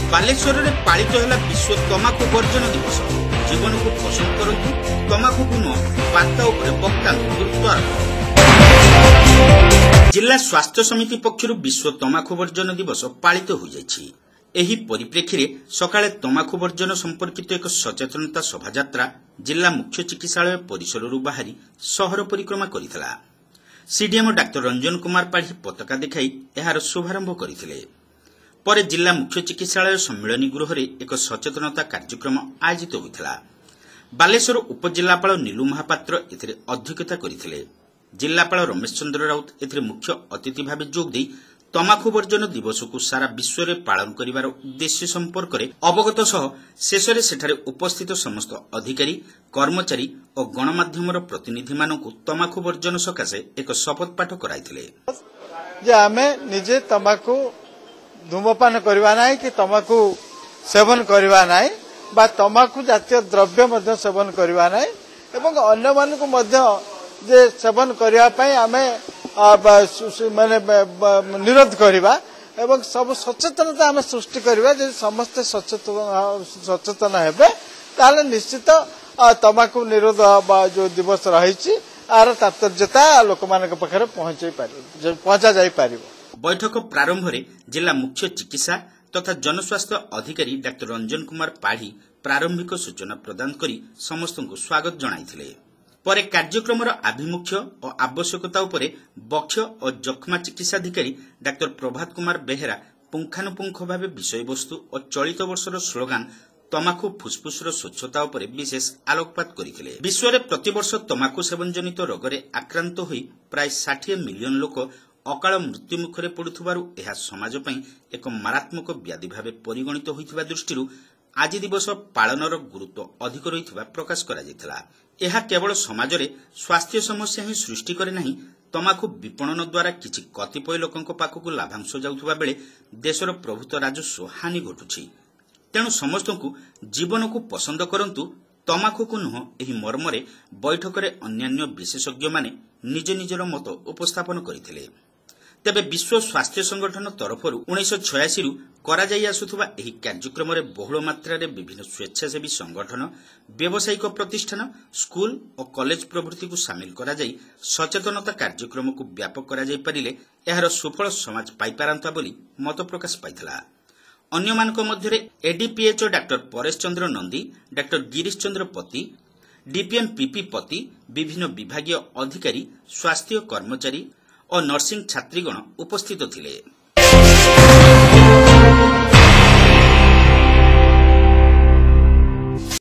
बालेश्वर में पालित है विश्व तमाकू वर्जन दिवस। जीवन को पसंद करंतु तमाकू न बार्ता वक्ता गुरुत्व आरोप। जिला स्वास्थ्य समिति पक्षर विश्व तमाकू वर्जन दिवस पालित हो जाइछि। एही परिप्रेक्षी में सकाळे तमाकू वर्जन संपर्कित एक सचेतनता शोभायात्रा जिला मुख्य चिकित्सालय परिसर बाहरी सहर परिक्रमा करितला। सीडीएम डाक्टर रंजन कुमार पाढ़ी पताका देखाई एहार शुभारंभ करथिले। पर जिला मुख्य चिकित्सालय सम्मेलन गृह में एक सचेतनता कार्यक्रम आयोजित होता। बालेश्वर उपजिलापाल नीलू महापात्र एथिरे अध्यक्षता करथिले। जिलापाल रमेश चंद्र राउत एथिरे मुख्य अतिथि भाव जोग देई तमाकू वर्जन दिवस को सारा विश्व में पालन करिवार उद्देश्य संपर्क में अवगत सह शेष में सेठारे उपस्थित समस्त अधिकारी कर्मचारी और गणमाध्यम प्रतिनिधि मानकु तमाकू वर्जन सकाशे एक शपथ पाठ कराइथिले। जे आमे निजे तमाकू धूमपान करवा ना कि तमाकू सेवन करवा ना बा तमाकू जातीय द्रव्य मध्य सेवन करवा ना एवं अन्य मानकु मध्य जे सेवन करबा पई आमे माने निरोध करबा एवं सब सचेतनता आमे सृष्टि करबा। जे समस्त सचेतन हेबे ताले निश्चित तमाकू निरोध जो दिवस रही आर तात्पर्यता लोक मानक पाखरे पहुंचा जाई पारिबो। बैठक प्रारंभ में जिला मुख्य चिकित्सा तथा जनस्वास्थ्य अधिकारी डाक्टर रंजन कुमार पाढ़ी प्रारंभिक सूचना प्रदान करी समस्त को स्वागत जणाइथिले। पर कार्यक्रम आभिमुख्य और आवश्यकता उपरे बक्ष और जख्मा चिकित्साधिकारी डाक्टर प्रभात कुमार बेहेरा पुंखानुपुंख भाव विषय वस्तु और चलित वर्षर स्लोगान तमाकू फुसफुसर स्वच्छता उपरे विशेष आलोकपात करथिले। विश्व में प्रतिवर्ष तमाकू सेवन जनित रोगरे आक्रांत होई प्राय 60 मिलियन लोक अकाल मृत्यु मुखरे पड़ुथिबारु एहा समाज पई एक मारात्मक व्याधि भावे परिगणित होइथिबा दृष्टिरु आज दिवस पालनर गुरुत्व अधिक रहिथिबा प्रकाश करा जायतिला। एहा केवल समाज रे स्वास्थ्य समस्या ही सृष्टि करे नाही, तमाकू विपणन द्वारा किछि कतिपय लोकंक पाखकु लाभांश जाउथिबा बेले देशर प्रभुत राजस्व हानि घटुछि। तेणु समस्तंकु जीवन को पसंद करंतु तमाकू को नुह एही मर्मरे बैठक रे अन्यान्य विशेषज्ञ माने निज निजर मत उपस्थापन करथिले। तेबे विश्व स्वास्थ्य संगठन तरफर 1986 रु करा जाई आसुथुबा एही कार्यक्रम रे बहुल मात्रा रे विभिन्न स्वेच्छासेवी संगठन, व्यावसायिक प्रतिष्ठान, स्कूल और कॉलेज प्रभृति को शामिल करा जाई सचेतनता कार्यक्रम को व्यापक करा जाई परिले एहार सुफल समाज पाई पारंता बोली मत प्रकाश पाइथिला। अन्य मानक मध्यरे ADPHO doctor Paresh Chandra Nandi, doctor Girish Chandra Pati, DPM PP पति, विभिन्न विभागीय अधिकारी, स्वास्थ्य कर्मचारी और नर्सिंग छात्रीगण उपस्थित थिले।